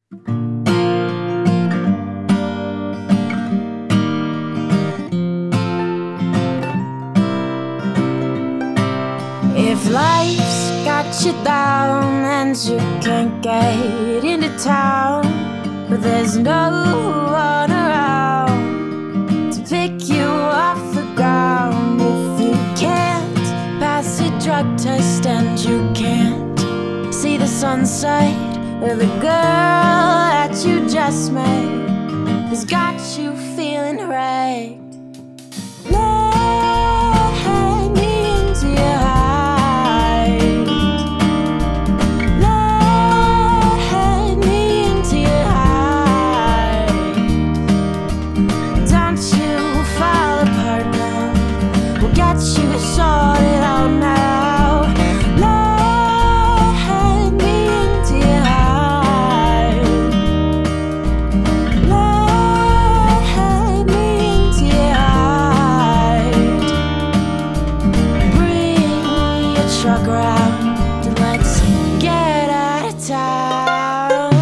If life's got you down and you can't get into town, but there's no one around to pick you off the ground. If you can't pass a drug test and you can't see the sunset, or the girl that you just met has got you feeling right. Let me into your heart. Let me into your heart. Don't you fall apart now. We'll get you sorted out now. Let me into your heart. Let me into your heart. Bring your truck around and let's get out of town.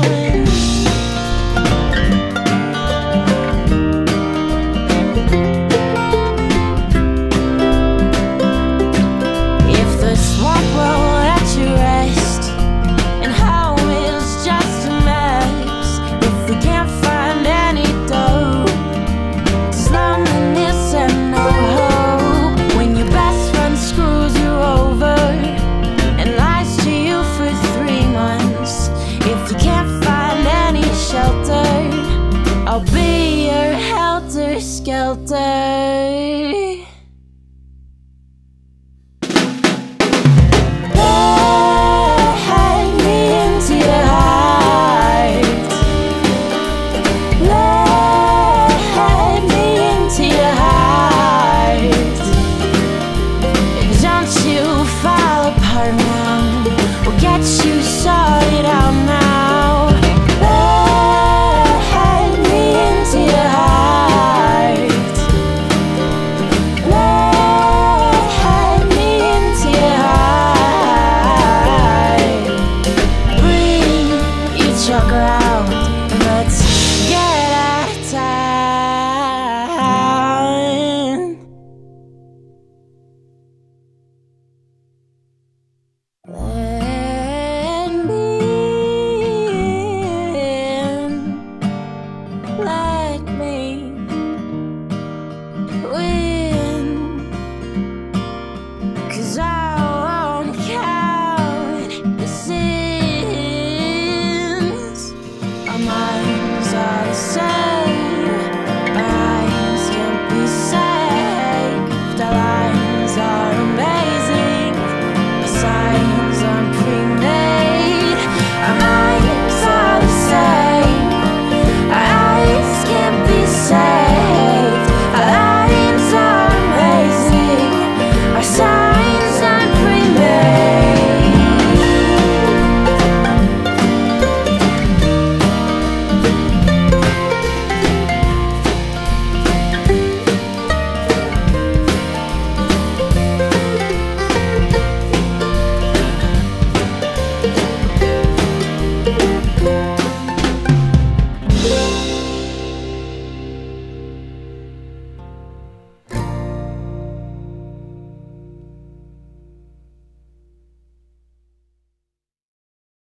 If the swamp won't let you rest and home is just a mess, if we can't find any dough, there's loneliness and no hope. When your best friend screws you over and lies to you for 3 months, if you can't find any shelter, I'll be your helter-skelter. Let me into your heart. Let me into your heart. Don't you fall apart now. We'll get you sorted out now. Let me into your heart. Let me into your heart. Bring your truck around and let's get out of town.